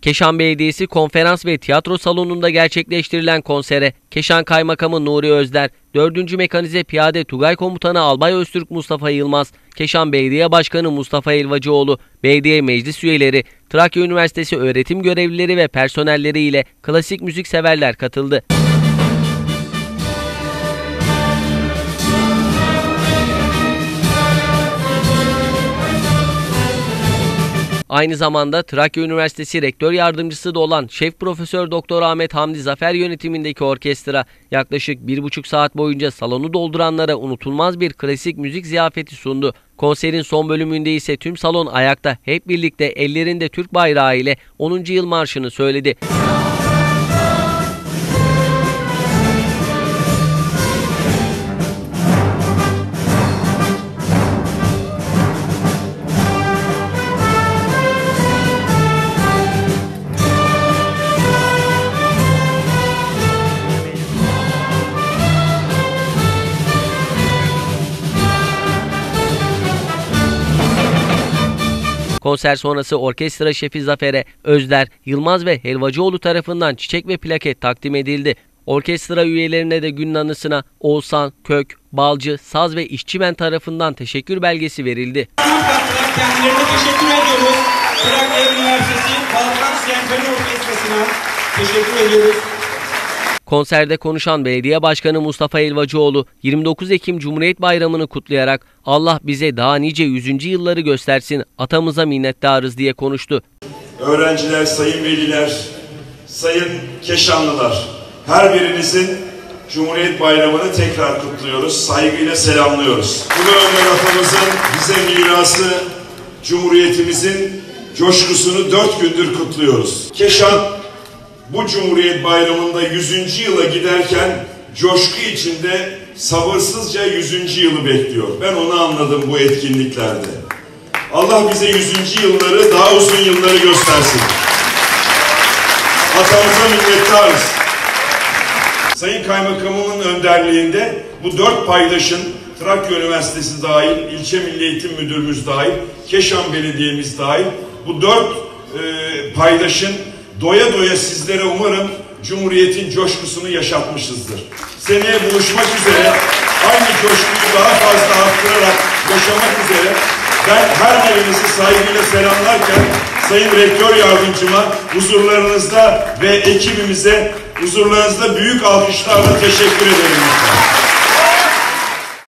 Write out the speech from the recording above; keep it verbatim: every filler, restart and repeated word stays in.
Keşan Belediyesi Konferans ve Tiyatro Salonu'nda gerçekleştirilen konsere Keşan Kaymakamı Nuri Özder, dördüncü Mekanize Piyade Tugay Komutanı Albay Öztürk Mustafa Yılmaz, Keşan Belediye Başkanı Mustafa Elvacıoğlu, belediye meclis üyeleri, Trakya Üniversitesi öğretim görevlileri ve personelleri ile klasik müzik severler katıldı. Aynı zamanda Trakya Üniversitesi Rektör Yardımcısı da olan Şef Profesör Doktor Ahmet Hamdi Zafer yönetimindeki orkestra yaklaşık bir buçuk saat boyunca salonu dolduranlara unutulmaz bir klasik müzik ziyafeti sundu. Konserin son bölümünde ise tüm salon ayakta hep birlikte ellerinde Türk bayrağı ile onuncu yıl marşını söyledi. Konser sonrası orkestra şefi Zafer'e Özder, Yılmaz ve Helvacıoğlu tarafından çiçek ve plaket takdim edildi. Orkestra üyelerine de günün anısına Oğuzhan, Kök, Balcı, Saz ve İşçimen tarafından teşekkür belgesi verildi. Kendilerine teşekkür ediyoruz. Trakya Üniversitesi Balkan Senfoni Orkestrası'na teşekkür ediyoruz. Konserde konuşan Belediye Başkanı Mustafa Elvacıoğlu, yirmi dokuz Ekim Cumhuriyet Bayramı'nı kutlayarak Allah bize daha nice yüzüncü yılları göstersin, atamıza minnettarız diye konuştu. Öğrenciler, sayın veliler, sayın Keşanlılar, her birinizin Cumhuriyet Bayramı'nı tekrar kutluyoruz, saygıyla selamlıyoruz. Bu Önder atamızın bize mirası, Cumhuriyetimizin coşkusunu dört gündür kutluyoruz. Keşan, bu Cumhuriyet Bayramı'nda yüzüncü yıla giderken coşku içinde sabırsızca yüzüncü yılı bekliyor. Ben onu anladım bu etkinliklerde. Allah bize yüzüncü yılları, daha uzun yılları göstersin. Atamıza minnettarız. Sayın Kaymakamımın önderliğinde bu dört paydaşın, Trakya Üniversitesi dahil, İlçe Milli Eğitim Müdürümüz dahil, Keşan Belediye'miz dahil, bu dört e, paydaşın doya doya sizlere umarım Cumhuriyet'in coşkusunu yaşatmışızdır. Seneye buluşmak üzere aynı coşkuyu daha fazla arttırarak yaşamak üzere ben her birinizi saygıyla selamlarken Sayın Rektör Yardımcıma huzurlarınızda ve ekibimize huzurlarınızda büyük alkışlarla teşekkür ederim.